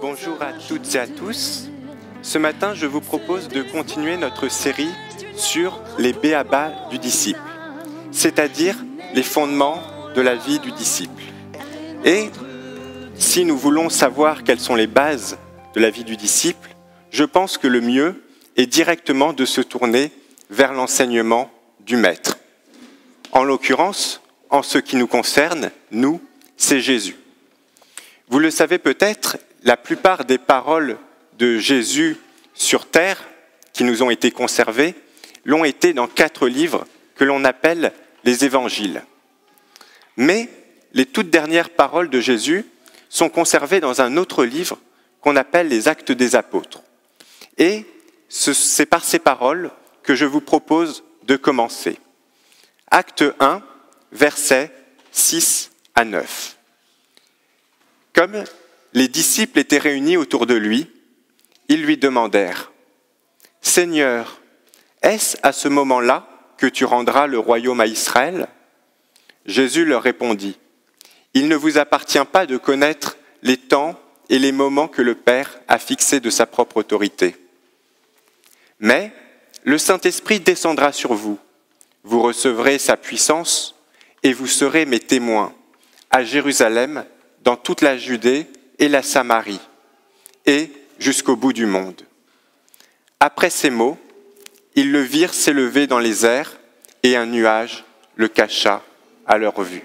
Bonjour à toutes et à tous. Ce matin, je vous propose de continuer notre série sur les b.a.-ba du disciple, c'est-à-dire les fondements de la vie du disciple. Et si nous voulons savoir quelles sont les bases de la vie du disciple, je pense que le mieux est directement de se tourner vers l'enseignement du Maître. En l'occurrence, en ce qui nous concerne, nous, c'est Jésus. Vous le savez peut-être, la plupart des paroles de Jésus sur terre, qui nous ont été conservées, l'ont été dans 4 livres que l'on appelle les évangiles. Mais les toutes dernières paroles de Jésus sont conservées dans un autre livre qu'on appelle les Actes des Apôtres. Et c'est par ces paroles que je vous propose de commencer. Acte 1, versets 6 à 9. Comme les disciples étaient réunis autour de lui, ils lui demandèrent « Seigneur, est-ce à ce moment-là que tu rendras le royaume à Israël ?» Jésus leur répondit « Il ne vous appartient pas de connaître les temps et les moments que le Père a fixés de sa propre autorité. Mais le Saint-Esprit descendra sur vous, vous recevrez sa puissance et vous serez mes témoins à Jérusalem, dans toute la Judée et la Samarie, et jusqu'au bout du monde. » Après ces mots, ils le virent s'élever dans les airs, et un nuage le cacha à leur vue.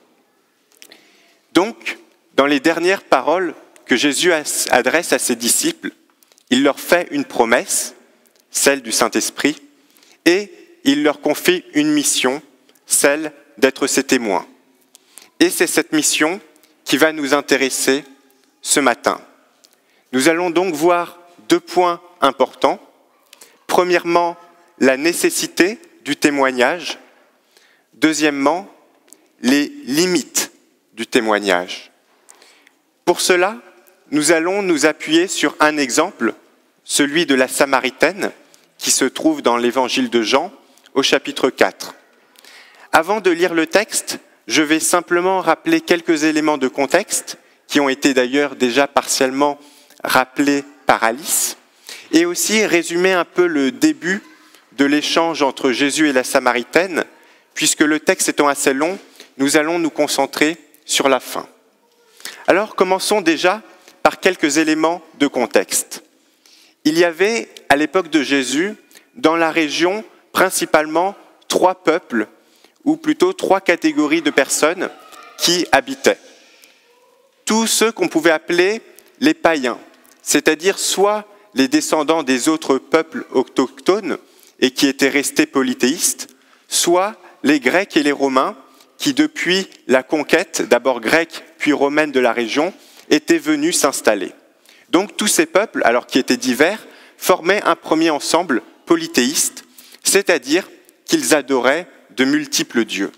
Donc, dans les dernières paroles que Jésus adresse à ses disciples, il leur fait une promesse, celle du Saint-Esprit, et il leur confie une mission, celle d'être ses témoins. Et c'est cette mission qui va nous intéresser ce matin. Nous allons donc voir 2 points importants. Premièrement, la nécessité du témoignage. Deuxièmement, les limites du témoignage. Pour cela, nous allons nous appuyer sur un exemple, celui de la Samaritaine, qui se trouve dans l'évangile de Jean, au chapitre 4. Avant de lire le texte, je vais simplement rappeler quelques éléments de contexte, qui ont été d'ailleurs déjà partiellement rappelés par Alice, et aussi résumer un peu le début de l'échange entre Jésus et la Samaritaine, puisque le texte étant assez long, nous allons nous concentrer sur la fin. Alors commençons déjà par quelques éléments de contexte. Il y avait, à l'époque de Jésus, dans la région, principalement 3 peuples, ou plutôt 3 catégories de personnes qui habitaient. Tous ceux qu'on pouvait appeler les païens, c'est-à-dire soit les descendants des autres peuples autochtones et qui étaient restés polythéistes, soit les Grecs et les Romains qui, depuis la conquête, d'abord grecque puis romaine de la région, étaient venus s'installer. Donc tous ces peuples, alors qui étaient divers, formaient un premier ensemble polythéiste, c'est-à-dire qu'ils adoraient de multiples dieux.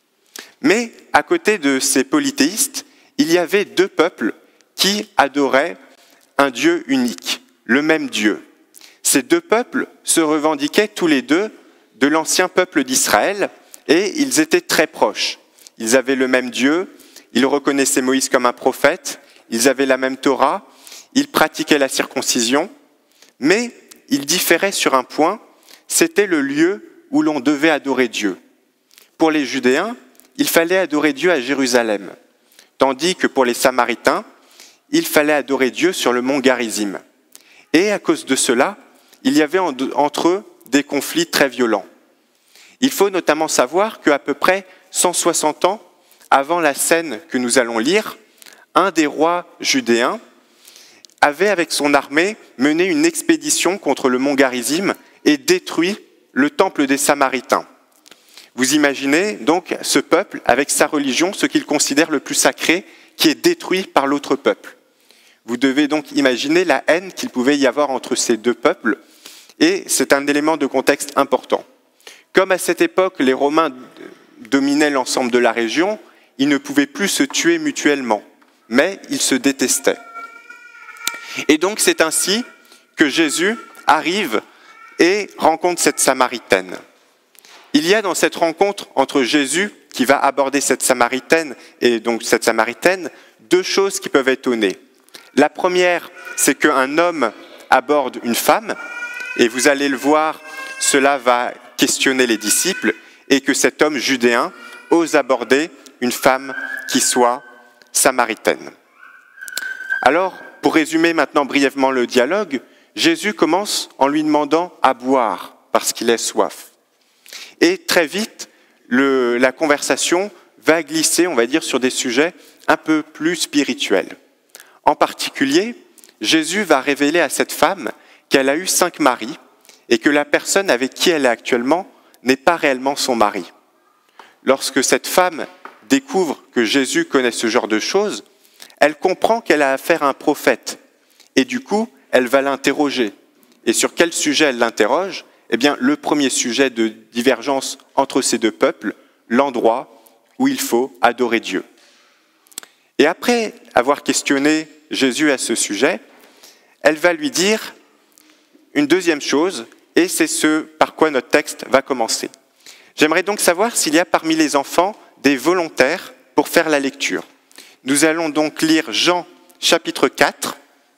Mais à côté de ces polythéistes, il y avait 2 peuples qui adoraient un Dieu unique, le même Dieu. Ces 2 peuples se revendiquaient tous les 2 de l'ancien peuple d'Israël et ils étaient très proches. Ils avaient le même Dieu, ils reconnaissaient Moïse comme un prophète, ils avaient la même Torah, ils pratiquaient la circoncision, mais ils différaient sur un point, c'était le lieu où l'on devait adorer Dieu. Pour les Judéens, il fallait adorer Dieu à Jérusalem, tandis que pour les Samaritains, il fallait adorer Dieu sur le mont Garizim. Et à cause de cela, il y avait entre eux des conflits très violents. Il faut notamment savoir qu'à peu près 160 ans avant la scène que nous allons lire, un des rois judéens avait avec son armée mené une expédition contre le mont Garizim et détruit le temple des Samaritains. Vous imaginez donc ce peuple, avec sa religion, ce qu'il considère le plus sacré, qui est détruit par l'autre peuple. Vous devez donc imaginer la haine qu'il pouvait y avoir entre ces 2 peuples, et c'est un élément de contexte important. Comme à cette époque, les Romains dominaient l'ensemble de la région, ils ne pouvaient plus se tuer mutuellement, mais ils se détestaient. Et donc c'est ainsi que Jésus arrive et rencontre cette Samaritaine. Il y a dans cette rencontre entre Jésus, qui va aborder cette Samaritaine, et donc cette Samaritaine, 2 choses qui peuvent étonner. La première, c'est qu'un homme aborde une femme, et vous allez le voir, cela va questionner les disciples, et que cet homme judéen ose aborder une femme qui soit samaritaine. Alors, pour résumer maintenant brièvement le dialogue, Jésus commence en lui demandant à boire parce qu'il a soif. Et très vite, la conversation va glisser, on va dire, sur des sujets un peu plus spirituels. En particulier, Jésus va révéler à cette femme qu'elle a eu 5 maris et que la personne avec qui elle est actuellement n'est pas réellement son mari. Lorsque cette femme découvre que Jésus connaît ce genre de choses, elle comprend qu'elle a affaire à un prophète. Et du coup, elle va l'interroger. Et sur quel sujet elle l'interroge ? Eh bien, le premier sujet de divergence entre ces deux peuples, l'endroit où il faut adorer Dieu. Et après avoir questionné Jésus à ce sujet, elle va lui dire une deuxième chose, et c'est ce par quoi notre texte va commencer. J'aimerais donc savoir s'il y a parmi les enfants des volontaires pour faire la lecture. Nous allons donc lire Jean chapitre 4.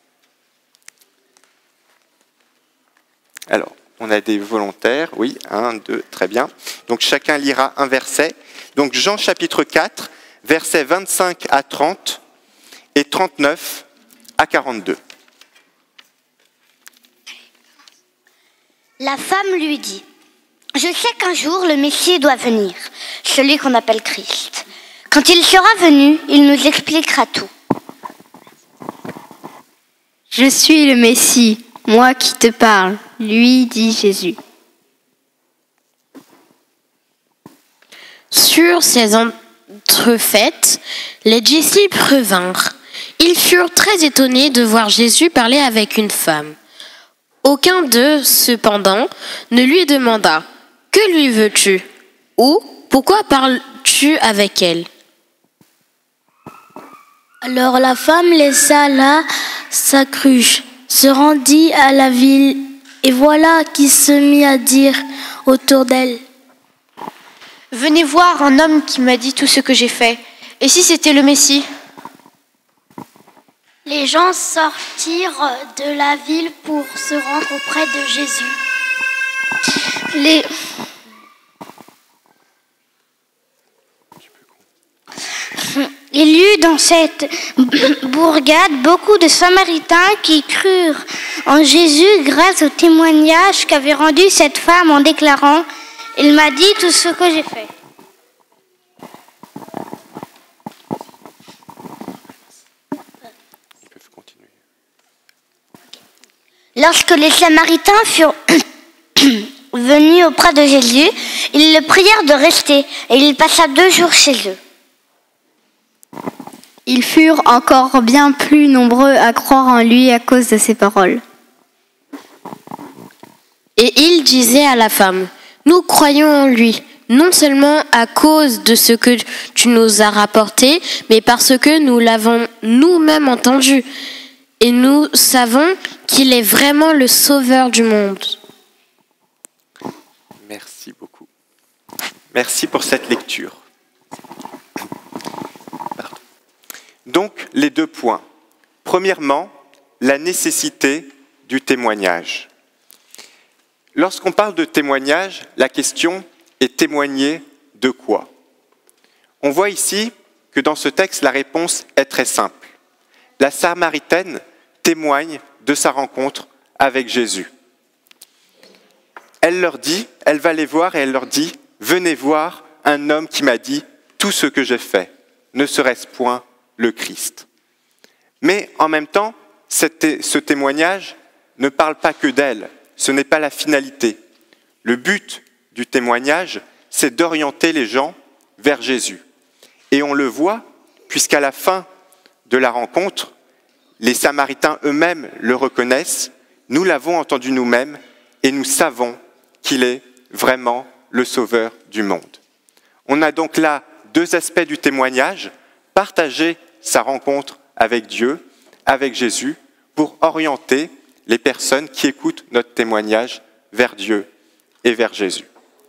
Alors, on a des volontaires, oui, 1, 2, très bien. Donc chacun lira un verset. Donc Jean chapitre 4, versets 25 à 30 et 39 à 42. La femme lui dit : « Je sais qu'un jour le Messie doit venir, celui qu'on appelle Christ. Quand il sera venu, il nous expliquera tout. » « Je suis le Messie, moi qui te parle, lui dit Jésus. » Sur ces entrefaites, les disciples revinrent. Ils furent très étonnés de voir Jésus parler avec une femme. Aucun d'eux, cependant, ne lui demanda : « Que lui veux-tu ? » ou « Pourquoi parles-tu avec elle ?» Alors la femme laissa là sa cruche, se rendit à la ville, et voilà qui se mit à dire autour d'elle : « Venez voir un homme qui m'a dit tout ce que j'ai fait. Et si c'était le Messie ? » Les gens sortirent de la ville pour se rendre auprès de Jésus. Il y eut dans cette bourgade beaucoup de Samaritains qui crurent en Jésus grâce au témoignage qu'avait rendu cette femme en déclarant : « Il m'a dit tout ce que j'ai fait. » Lorsque les Samaritains furent venus auprès de Jésus, ils le prièrent de rester, et il passa 2 jours chez eux. Ils furent encore bien plus nombreux à croire en lui à cause de ses paroles. Et il disait à la femme : « Nous croyons en lui, non seulement à cause de ce que tu nous as rapporté, mais parce que nous l'avons nous-mêmes entendu. Et nous savons qu'il est vraiment le sauveur du monde. » Merci beaucoup. Merci pour cette lecture. Pardon. Donc, les 2 points. Premièrement, la nécessité du témoignage. Lorsqu'on parle de témoignage, la question est témoigner de quoi ? On voit ici que dans ce texte, la réponse est très simple. La Samaritaine témoigne de sa rencontre avec Jésus. Elle va les voir et elle leur dit : « Venez voir un homme qui m'a dit tout ce que j'ai fait, ne serait-ce point le Christ ?» Mais en même temps, ce témoignage ne parle pas que d'elle, ce n'est pas la finalité. Le but du témoignage, c'est d'orienter les gens vers Jésus. Et on le voit, puisqu'à la fin de la rencontre, les Samaritains eux-mêmes le reconnaissent, nous l'avons entendu nous-mêmes et nous savons qu'il est vraiment le sauveur du monde. On a donc là 2 aspects du témoignage, partager sa rencontre avec Dieu, avec Jésus, pour orienter les personnes qui écoutent notre témoignage vers Dieu et vers Jésus.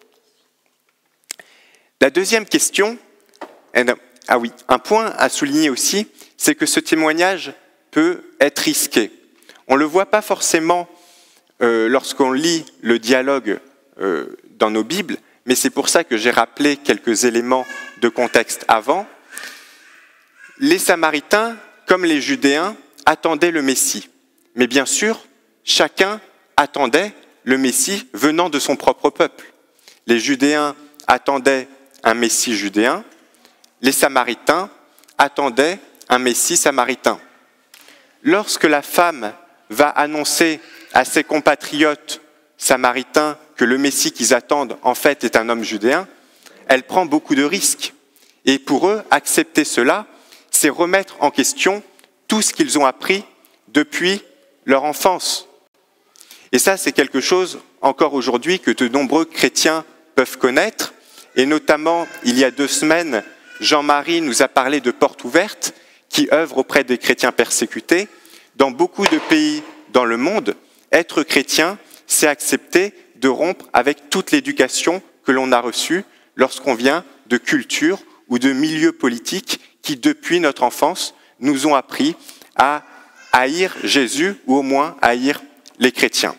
La deuxième question, un point à souligner aussi, c'est que ce témoignage peut être risqué. On ne le voit pas forcément lorsqu'on lit le dialogue dans nos Bibles, mais c'est pour ça que j'ai rappelé quelques éléments de contexte avant. Les Samaritains, comme les Judéens, attendaient le Messie. Mais bien sûr, chacun attendait le Messie venant de son propre peuple. Les Judéens attendaient un Messie judéen, les Samaritains attendaient un Messie samaritain. Lorsque la femme va annoncer à ses compatriotes samaritains que le Messie qu'ils attendent en fait est un homme judéen, elle prend beaucoup de risques. Et pour eux, accepter cela, c'est remettre en question tout ce qu'ils ont appris depuis leur enfance. Et ça, c'est quelque chose, encore aujourd'hui, que de nombreux chrétiens peuvent connaître. Et notamment, il y a 2 semaines, Jean-Marie nous a parlé de Portes Ouvertes, qui œuvre auprès des chrétiens persécutés. Dans beaucoup de pays dans le monde, être chrétien, c'est accepter de rompre avec toute l'éducation que l'on a reçue lorsqu'on vient de cultures ou de milieux politiques qui, depuis notre enfance, nous ont appris à haïr Jésus ou au moins à haïr les chrétiens.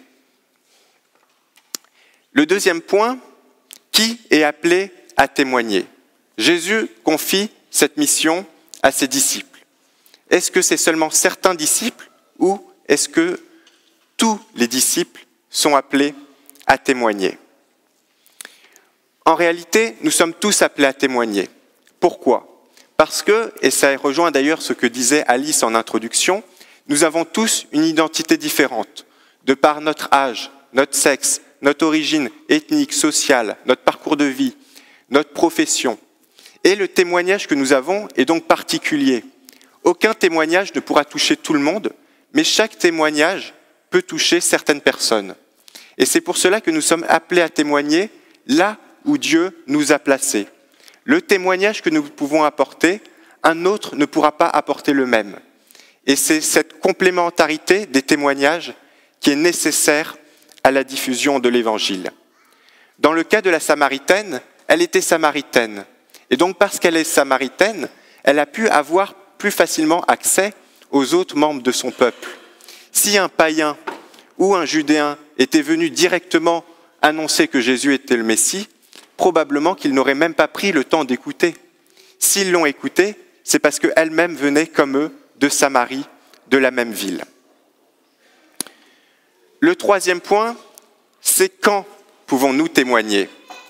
Le deuxième point, qui est appelé à témoigner? Jésus confie cette mission à ses disciples. Est-ce que c'est seulement certains disciples ou est-ce que tous les disciples sont appelés à témoigner? En réalité, nous sommes tous appelés à témoigner. Pourquoi? Parce que, et ça rejoint d'ailleurs ce que disait Alice en introduction, nous avons tous une identité différente, de par notre âge, notre sexe, notre origine ethnique, sociale, notre parcours de vie, notre profession. Et le témoignage que nous avons est donc particulier. Aucun témoignage ne pourra toucher tout le monde, mais chaque témoignage peut toucher certaines personnes. Et c'est pour cela que nous sommes appelés à témoigner là où Dieu nous a placés. Le témoignage que nous pouvons apporter, un autre ne pourra pas apporter le même. Et c'est cette complémentarité des témoignages qui est nécessaire à la diffusion de l'Évangile. Dans le cas de la Samaritaine, elle était samaritaine. Et donc parce qu'elle est samaritaine, elle a pu avoir plus facilement accès aux autres membres de son peuple. Si un païen ou un Judéen était venu directement annoncer que Jésus était le Messie, probablement qu'ils n'auraient même pas pris le temps d'écouter. S'ils l'ont écouté, c'est parce qu'elle-même venait comme eux de Samarie, de la même ville. Le troisième point, c'est quand pouvons-nous témoigner?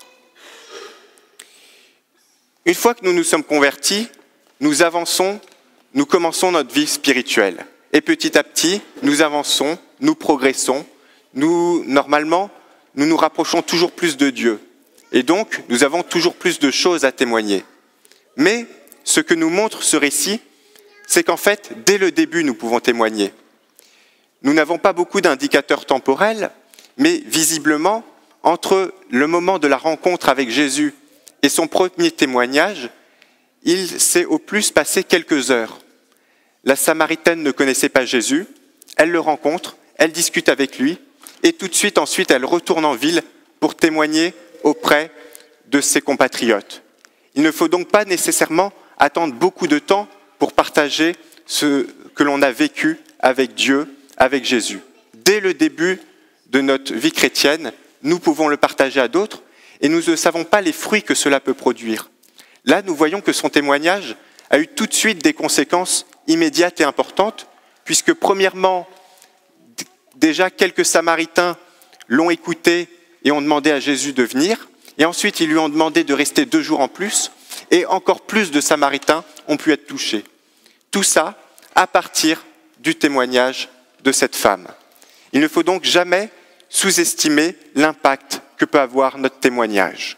Une fois que nous nous sommes convertis, nous avançons, nous commençons notre vie spirituelle. Et petit à petit, nous avançons, nous progressons. Normalement, nous nous rapprochons toujours plus de Dieu. Et donc, nous avons toujours plus de choses à témoigner. Mais ce que nous montre ce récit, c'est qu'en fait, dès le début, nous pouvons témoigner. Nous n'avons pas beaucoup d'indicateurs temporels, mais visiblement, entre le moment de la rencontre avec Jésus et son premier témoignage, il s'est au plus passé quelques heures. La Samaritaine ne connaissait pas Jésus, elle le rencontre, elle discute avec lui, et tout de suite, ensuite, elle retourne en ville pour témoigner auprès de ses compatriotes. Il ne faut donc pas nécessairement attendre beaucoup de temps pour partager ce que l'on a vécu avec Dieu, avec Jésus. Dès le début de notre vie chrétienne, nous pouvons le partager à d'autres et nous ne savons pas les fruits que cela peut produire. Là, nous voyons que son témoignage a eu tout de suite des conséquences immédiates et importantes, puisque premièrement, déjà quelques Samaritains l'ont écouté et ont demandé à Jésus de venir, et ensuite ils lui ont demandé de rester 2 jours en plus, et encore plus de Samaritains ont pu être touchés. Tout ça à partir du témoignage de cette femme. Il ne faut donc jamais sous-estimer l'impact que peut avoir notre témoignage.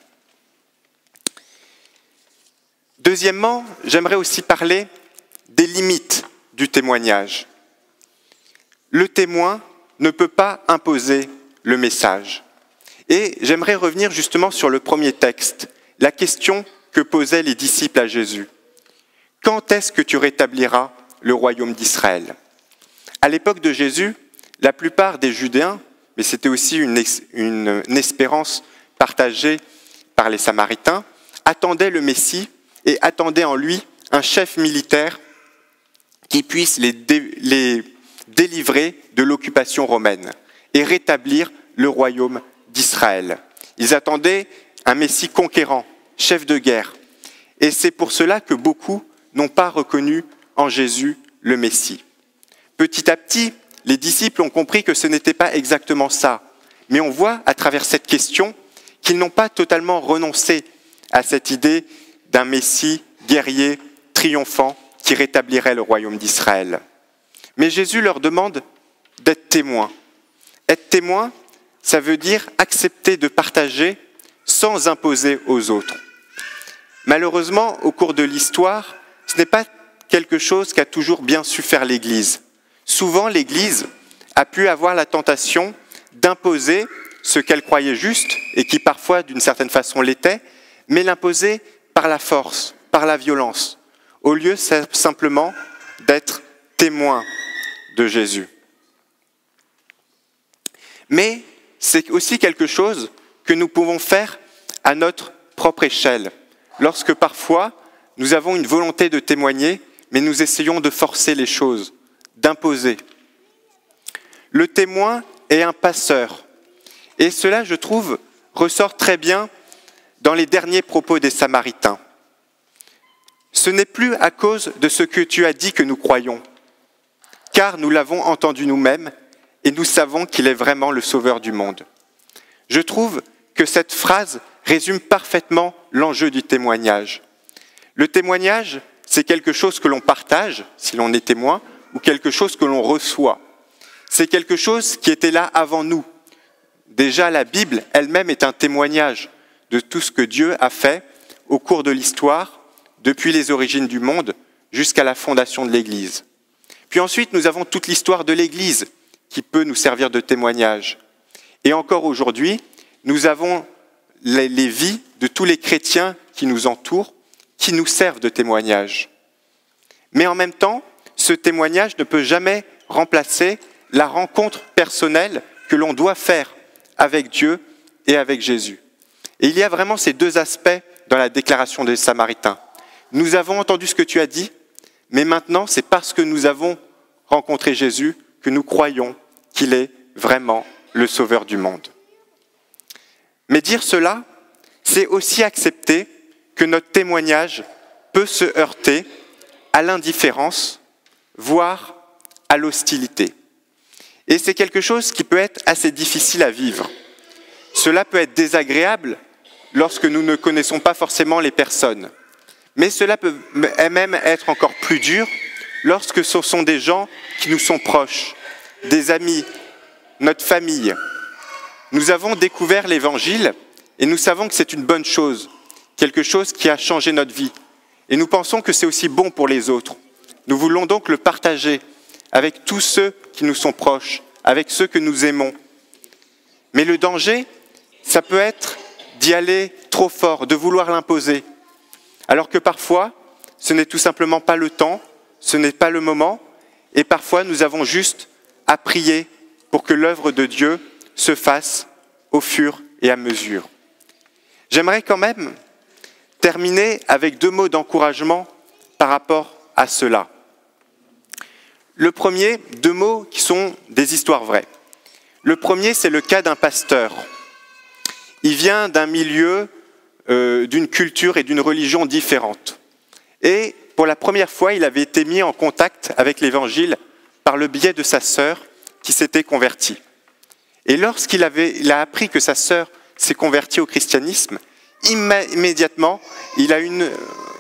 Deuxièmement, j'aimerais aussi parler des limites du témoignage. Le témoin ne peut pas imposer le message. Et j'aimerais revenir justement sur le premier texte, la question que posaient les disciples à Jésus. Quand est-ce que tu rétabliras le royaume d'Israël? À l'époque de Jésus, la plupart des Judéens, mais c'était aussi une espérance partagée par les Samaritains, attendaient le Messie et attendaient en lui un chef militaire qui puisse les délivrer de l'occupation romaine et rétablir le royaume d'Israël. Ils attendaient un Messie conquérant, chef de guerre. Et c'est pour cela que beaucoup n'ont pas reconnu en Jésus le Messie. Petit à petit, les disciples ont compris que ce n'était pas exactement ça. Mais on voit à travers cette question qu'ils n'ont pas totalement renoncé à cette idée d'un Messie guerrier, triomphant, qui rétablirait le royaume d'Israël. Mais Jésus leur demande d'être témoins. Être témoin, ça veut dire accepter de partager sans imposer aux autres. Malheureusement, au cours de l'histoire, ce n'est pas quelque chose qu'a toujours bien su faire l'Église. Souvent, l'Église a pu avoir la tentation d'imposer ce qu'elle croyait juste, et qui parfois, d'une certaine façon, l'était, mais l'imposer par la force, par la violence, au lieu simplement d'être témoin de Jésus. Mais c'est aussi quelque chose que nous pouvons faire à notre propre échelle, lorsque parfois nous avons une volonté de témoigner, mais nous essayons de forcer les choses, d'imposer. Le témoin est un passeur, et cela, je trouve, ressort très bien dans les derniers propos des Samaritains. Ce n'est plus à cause de ce que tu as dit que nous croyons, car nous l'avons entendu nous-mêmes et nous savons qu'il est vraiment le Sauveur du monde. Je trouve que cette phrase résume parfaitement l'enjeu du témoignage. Le témoignage, c'est quelque chose que l'on partage, si l'on est témoin, ou quelque chose que l'on reçoit. C'est quelque chose qui était là avant nous. Déjà, la Bible elle-même est un témoignage de tout ce que Dieu a fait au cours de l'histoire, depuis les origines du monde jusqu'à la fondation de l'Église. Puis ensuite, nous avons toute l'histoire de l'Église qui peut nous servir de témoignage. Et encore aujourd'hui, nous avons les vies de tous les chrétiens qui nous entourent, qui nous servent de témoignage. Mais en même temps, ce témoignage ne peut jamais remplacer la rencontre personnelle que l'on doit faire avec Dieu et avec Jésus. Et il y a vraiment ces deux aspects dans la déclaration des Samaritains. Nous avons entendu ce que tu as dit, mais maintenant, c'est parce que nous avons rencontré Jésus que nous croyons qu'il est vraiment le Sauveur du monde. Mais dire cela, c'est aussi accepter que notre témoignage peut se heurter à l'indifférence, voire à l'hostilité. Et c'est quelque chose qui peut être assez difficile à vivre. Cela peut être désagréable lorsque nous ne connaissons pas forcément les personnes. Mais cela peut même être encore plus dur lorsque ce sont des gens qui nous sont proches, des amis, notre famille. Nous avons découvert l'Évangile et nous savons que c'est une bonne chose, quelque chose qui a changé notre vie. Et nous pensons que c'est aussi bon pour les autres. Nous voulons donc le partager avec tous ceux qui nous sont proches, avec ceux que nous aimons. Mais le danger, ça peut être d'y aller trop fort, de vouloir l'imposer. Alors que parfois, ce n'est tout simplement pas le temps, ce n'est pas le moment, et parfois nous avons juste à prier pour que l'œuvre de Dieu se fasse au fur et à mesure. J'aimerais quand même terminer avec 2 mots d'encouragement par rapport à cela. Le premier, 2 mots qui sont des histoires vraies. Le premier, c'est le cas d'un pasteur. Il vient d'un milieu, d'une culture et d'une religion différentes. Et pour la première fois, il avait été mis en contact avec l'Évangile par le biais de sa sœur qui s'était convertie. Et lorsqu'il a appris que sa sœur s'est convertie au christianisme, immédiatement, il a une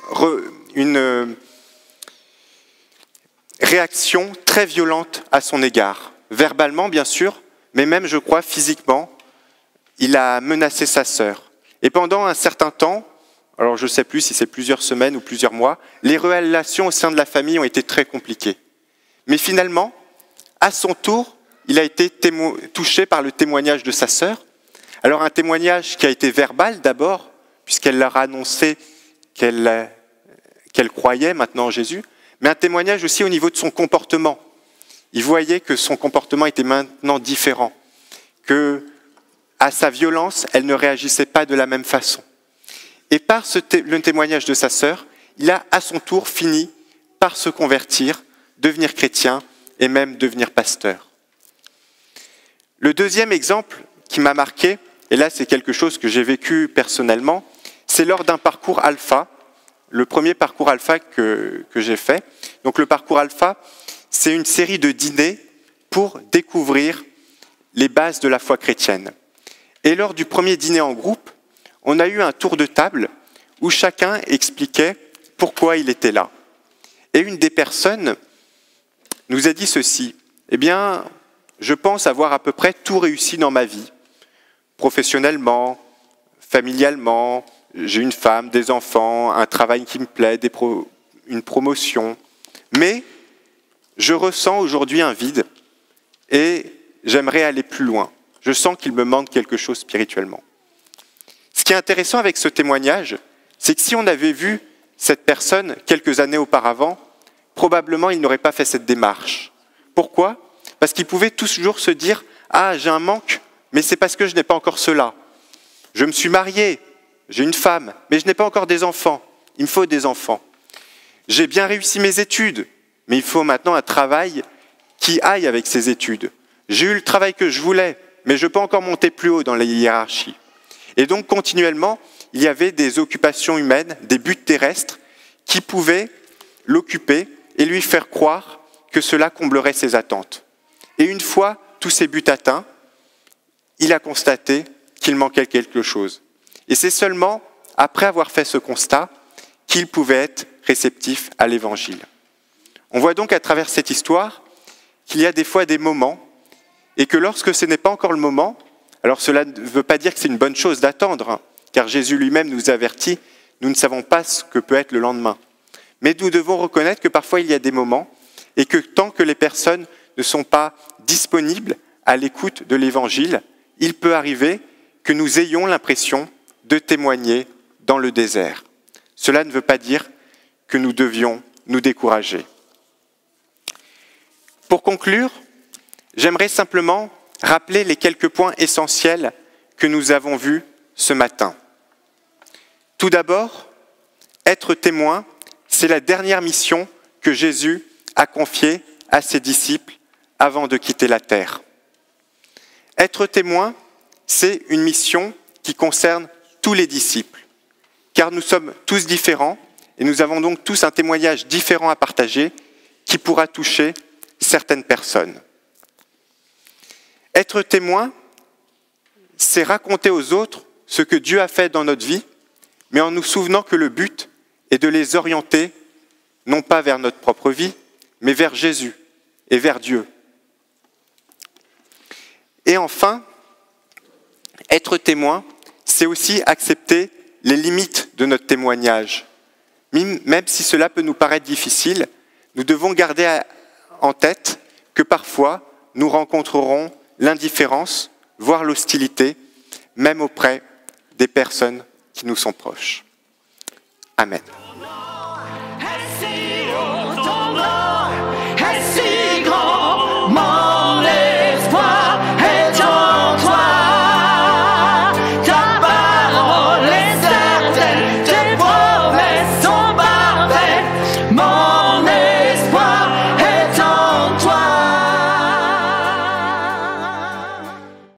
réaction très violente à son égard. Verbalement, bien sûr, mais même, je crois, physiquement, il a menacé sa sœur. Et pendant un certain temps, alors je ne sais plus si c'est plusieurs semaines ou plusieurs mois, les relations au sein de la famille ont été très compliquées. Mais finalement, à son tour, il a été touché par le témoignage de sa sœur. Alors un témoignage qui a été verbal d'abord, puisqu'elle leur a annoncé qu'elle croyait maintenant en Jésus, mais un témoignage aussi au niveau de son comportement. Il voyait que son comportement était maintenant différent, que à sa violence, elle ne réagissait pas de la même façon. Et par le témoignage de sa sœur, il a à son tour fini par se convertir, devenir chrétien et même devenir pasteur. Le deuxième exemple qui m'a marqué, et là c'est quelque chose que j'ai vécu personnellement, c'est lors d'un parcours alpha, le premier parcours alpha que j'ai fait. Donc le parcours alpha, c'est une série de dîners pour découvrir les bases de la foi chrétienne. Et lors du premier dîner en groupe, on a eu un tour de table où chacun expliquait pourquoi il était là. Et une des personnes nous a dit ceci: « Eh bien, je pense avoir à peu près tout réussi dans ma vie, professionnellement, familialement, j'ai une femme, des enfants, un travail qui me plaît, une promotion. Mais je ressens aujourd'hui un vide et j'aimerais aller plus loin. Je sens qu'il me manque quelque chose spirituellement. » Ce qui est intéressant avec ce témoignage, c'est que si on avait vu cette personne quelques années auparavant, probablement il n'aurait pas fait cette démarche. Pourquoi ? Parce qu'il pouvait toujours se dire « Ah, j'ai un manque, mais c'est parce que je n'ai pas encore cela. Je me suis marié, j'ai une femme, mais je n'ai pas encore des enfants. Il me faut des enfants. J'ai bien réussi mes études, mais il faut maintenant un travail qui aille avec ces études. J'ai eu le travail que je voulais, mais je ne peux pas encore monter plus haut dans les hiérarchies. » Et donc, continuellement, il y avait des occupations humaines, des buts terrestres, qui pouvaient l'occuper et lui faire croire que cela comblerait ses attentes. Et une fois tous ces buts atteints, il a constaté qu'il manquait quelque chose. Et c'est seulement après avoir fait ce constat qu'il pouvait être réceptif à l'Évangile. On voit donc à travers cette histoire qu'il y a des fois des moments, et que lorsque ce n'est pas encore le moment, alors cela ne veut pas dire que c'est une bonne chose d'attendre, car Jésus lui-même nous avertit, nous ne savons pas ce que peut être le lendemain. Mais nous devons reconnaître que parfois il y a des moments, et que tant que les personnes ne sont pas disponibles à l'écoute de l'Évangile, il peut arriver que nous ayons l'impression de témoigner dans le désert. Cela ne veut pas dire que nous devions nous décourager. Pour conclure, j'aimerais simplement rappeler les quelques points essentiels que nous avons vus ce matin. Tout d'abord, être témoin, c'est la dernière mission que Jésus a confiée à ses disciples avant de quitter la terre. Être témoin, c'est une mission qui concerne tous les disciples, car nous sommes tous différents et nous avons donc tous un témoignage différent à partager qui pourra toucher certaines personnes. Être témoin, c'est raconter aux autres ce que Dieu a fait dans notre vie, mais en nous souvenant que le but est de les orienter, non pas vers notre propre vie, mais vers Jésus et vers Dieu. Et enfin, être témoin, c'est aussi accepter les limites de notre témoignage. Même si cela peut nous paraître difficile, nous devons garder en tête que parfois nous rencontrerons l'indifférence, voire l'hostilité, même auprès des personnes qui nous sont proches. Amen.